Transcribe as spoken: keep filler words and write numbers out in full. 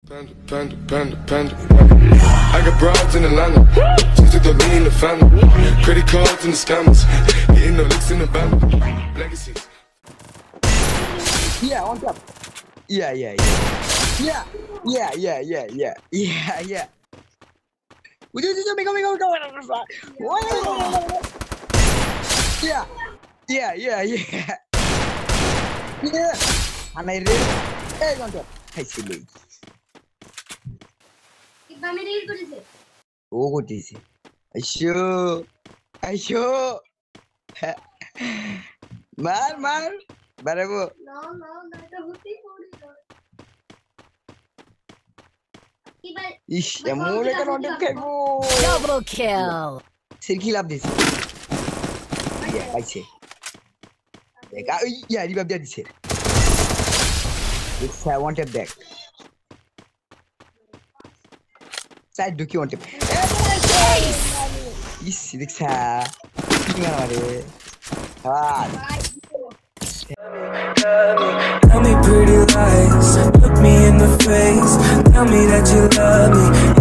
Panda, panda, panda, panda. I got broads in Atlanta. Just took the lean in the family. Credit cards and the scammers. Getting no licks in the band. Legacies. Yeah, on top. Yeah, yeah, yeah. Yeah, yeah, yeah, yeah, yeah. Yeah, yeah. Would you just make me go go? Yeah, yeah, yeah, yeah. Yeah. And I read. Hey, on top. Hey, silly. Oh, what is it? I show. I show. Mar, mar. Barabo. No, no, that's a hoodie. Ish, ya mule ka not kemo. Double kill. Sirki lab this. Yeah, I say. Like, yeah, revive that this. It's I want it back. Side duki want it. Ish, it's a. Ah. Tell me pretty lies, look me in the face. Tell me that you love me.